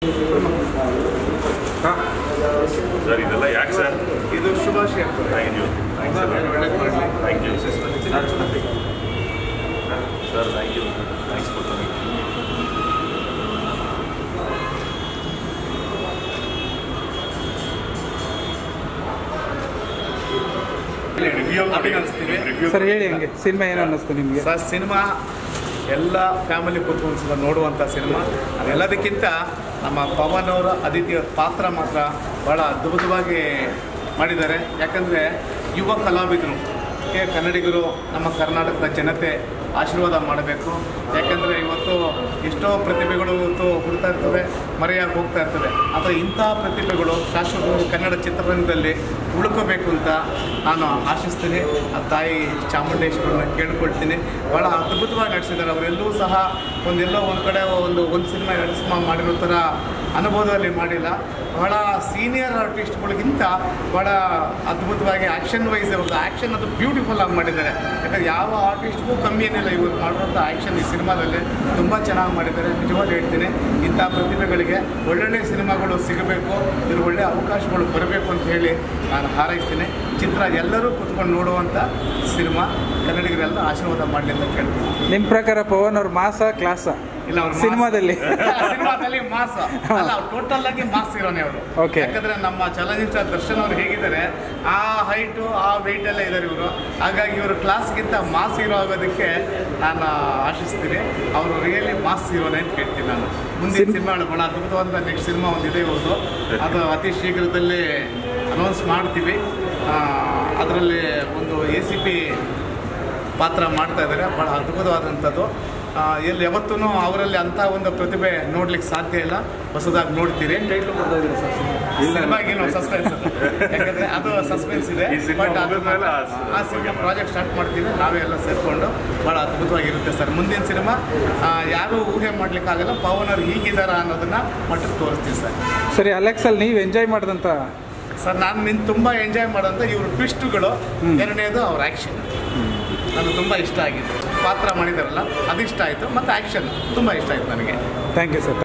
Sir ಇದೆಲ್ಲ ಯಾಕೆ sir? ಇದು ಶುಭಾಶಯ. Thank you sir. Thank you sir. Thank you. Thanks for coming. Sir ಹೇಳಿ, ಹಂಗೆ ಸಿನಿಮಾ ಏನು ಅನ್ನಿಸ್ತು ನಿಮಗೆ? ಸರ್ ಸಿನಿಮಾ ಎಲ್ಲ ಫ್ಯಾಮಿಲಿ ಕೂತ್ಕೊಂಡು ಸಲ ನೋಡುವಂಥ ಸಿನಿಮಾ. ಅದೆಲ್ಲದಕ್ಕಿಂತ ನಮ್ಮ ಪವನ್ ಅವರ ಅದಿತಿ ಪಾತ್ರ ಮಾತ್ರ ಭಾಳ ಅದ್ಭುತವಾಗಿ ಮಾಡಿದ್ದಾರೆ. ಯಾಕಂದರೆ ಯುವ ಕಲಾವಿದರು ಕನ್ನಡಿಗರು, ನಮ್ಮ ಕರ್ನಾಟಕದ ಜನತೆ ಆಶೀರ್ವಾದ ಮಾಡಬೇಕು. ಯಾಕೆಂದರೆ ಇವತ್ತು ಎಷ್ಟೋ ಪ್ರತಿಭೆಗಳು ಇವತ್ತು ಹುಡ್ತಾ ಇರ್ತವೆ, ಮರೆಯಾಗಿ ಹೋಗ್ತಾ ಇರ್ತವೆ. ಆದರೆ ಇಂಥ ಪ್ರತಿಭೆಗಳು ಶಾಶ್ವತವಾಗಿ ಕನ್ನಡ ಚಿತ್ರರಂಗದಲ್ಲಿ ಉಳ್ಕೋಬೇಕು ಅಂತ ನಾನು ಆಶಿಸ್ತೀನಿ. ಆ ತಾಯಿ ಚಾಮುಂಡೇಶ್ವರನ್ನ ಕೇಳ್ಕೊಳ್ತೀನಿ. ಭಾಳ ಅದ್ಭುತವಾಗಿ ನಡೆಸಿದ್ದಾರೆ. ಅವರೆಲ್ಲೂ ಸಹ ಒಂದೆಲ್ಲೋ ಒಂದು ಕಡೆ ಒಂದು ಸಿನಿಮಾ ಎರಡು ಸಿನಿಮಾ ಮಾಡಿರೋ ಥರ ಅನುಭವದಲ್ಲಿ ಮಾಡಿಲ್ಲ. ಭಾಳ ಸೀನಿಯರ್ ಆರ್ಟಿಸ್ಟ್ಗಳಿಗಿಂತ ಭಾಳ ಅದ್ಭುತವಾಗಿ ಆ್ಯಕ್ಷನ್ ವೈಸ್ ಅವ್ರದ್ದು ಆ್ಯಕ್ಷನ್ ಅದು ಬ್ಯೂಟಿಫುಲ್ ಆಗಿ ಮಾಡಿದ್ದಾರೆ. ಯಾಕಂದರೆ ಯಾವ ಆರ್ಟಿಸ್ಟ್ಗೂ ಕಮ್ಮಿ ಏನಿಲ್ಲ ಇವರು ಮಾಡಿರೋಂಥ ಆ್ಯಕ್ಷನ್ ಈ ಸಿನಿಮಾದಲ್ಲಿ ತುಂಬ ಚೆನ್ನಾಗಿ ಮಾಡಿದ್ದಾರೆ. ನಿಜವಾಗಿ ಹೇಳ್ತೀನಿ, ಇಂಥ ಪ್ರತಿಭೆಗಳಿಗೆ ಒಳ್ಳೊಳ್ಳೆ ಸಿನಿಮಾಗಳು ಸಿಗಬೇಕು, ಇದ್ರ ಒಳ್ಳೆ ಅವಕಾಶಗಳು ಬರಬೇಕು ಅಂತ ಹೇಳಿ ನಾನು ಹಾರೈಸ್ತೀನಿ. ಚಿತ್ರ ಎಲ್ಲರೂ ಕೂತ್ಕೊಂಡು ನೋಡುವಂಥ ಸಿನಿಮಾ, ಕನ್ನಡಿಗರೆಲ್ಲ ಆಶೀರ್ವಾದ ಮಾಡಲಿ ಅಂತ ಕೇಳ್ತೀನಿ. ನಿಮ್ಮ ಪ್ರಕಾರ ಪವನ್ ಅವ್ರ ಮಾಸ ಕ್ಲಾಸ? ಇಲ್ಲ, ಅವ್ರು ಸಿನಿಮಾದಲ್ಲಿ ಮಾಸ ಅಲ್ಲ, ಟೋಟಲ್ ಆಗಿ ಮಾಸ್ ಇರೋನೇ ಅವರು. ಯಾಕಂದ್ರೆ ನಮ್ಮ ಚಲನಚಿತ್ರ ದರ್ಶನ್ ಅವ್ರು ಹೇಗಿದ್ದಾರೆ, ಆ ಹೈಟು ಆ ವೆಯ್ಟ್ ಎಲ್ಲ ಇದ್ದಾರೆ ಇವರು. ಹಾಗಾಗಿ ಇವರು ಕ್ಲಾಸ್ಗಿಂತ ಮಾಸ್ ಹೀರೋ ಆಗೋದಕ್ಕೆ ನಾನು ಆಶಿಸ್ತೀನಿ. ಅವರು ರಿಯಲಿ ಮಾಸ್ ಹೀರೋನೇ ಅಂತ ಹೇಳ್ತೀನಿ ನಾನು. ಮುಂದಿನ ಸಿನಿಮಾಗಳು ಭಾಳ ಅದ್ಭುತವಾದ ನೆಕ್ಸ್ಟ್ ಸಿನಿಮಾ ಒಂದಿದೆ ಇವ್ರದ್ದು. ಅದು ಅತಿ ಶೀಘ್ರದಲ್ಲಿ ಅನೌನ್ಸ್ ಮಾಡ್ತೀವಿ. ಅದರಲ್ಲಿ ಒಂದು ACP ಪಾತ್ರ ಮಾಡ್ತಾ ಇದ್ದಾರೆ. ಭಾಳ ಅದ್ಭುತವಾದಂಥದ್ದು. ಎಲ್ಲಿ ಯಾವತ್ತೂ ಅವರಲ್ಲಿ ಅಂಥ ಒಂದು ಪ್ರತಿಭೆ ನೋಡ್ಲಿಕ್ಕೆ ಸಾಧ್ಯ ಇಲ್ಲ. ಹೊಸದಾಗಿ ನೋಡ್ತೀರಿ. ಸಿನಿಮಾಗೇನು ಸಸ್ಪೆನ್ಸ್, ಯಾಕಂದರೆ ಅದು ಸಸ್ಪೆನ್ಸ್ ಇದೆ. ಬಟ್ ಆ ಸಿನಿಮಾ ಪ್ರಾಜೆಕ್ಟ್ ಸ್ಟಾರ್ಟ್ ಮಾಡ್ತೀವಿ ನಾವೇ ಎಲ್ಲ ಸೇರಿಕೊಂಡು. ಭಾಳ ಅದ್ಭುತವಾಗಿರುತ್ತೆ ಸರ್ ಮುಂದಿನ ಸಿನಿಮಾ. ಯಾರೂ ಊಹೆ ಮಾಡಲಿಕ್ಕಾಗಲ್ಲ ಪವನ್ ಅವ್ರು ಹೀಗಿದ್ದಾರ ಅನ್ನೋದನ್ನು ಮಟ್ಟಕ್ಕೆ ತೋರಿಸ್ತೀವಿ ಸರ್. ಸರಿ, ಅಲೆಕ್ಸಲ್ಲಿ ನೀವು ಎಂಜಾಯ್ ಮಾಡಿದಂಥ? ಸರ್ ನಾನು ತುಂಬ ಎಂಜಾಯ್ ಮಾಡೋಂಥ ಇವರು ಟ್ವಿಸ್ಟ್ಗಳು, ಎರಡನೇದು ಅವ್ರ ಆ್ಯಕ್ಷನ್ ನನಗೆ ತುಂಬ ಇಷ್ಟ ಆಗಿದೆ. ಪಾತ್ರ ಮಾಡಿದಾರಲ್ಲ ಅದು ಇಷ್ಟ ಆಯಿತು, ಮತ್ತು ಆ್ಯಕ್ಷನ್ ತುಂಬ ಇಷ್ಟ ಆಯಿತು ನನಗೆ. Thank you sir.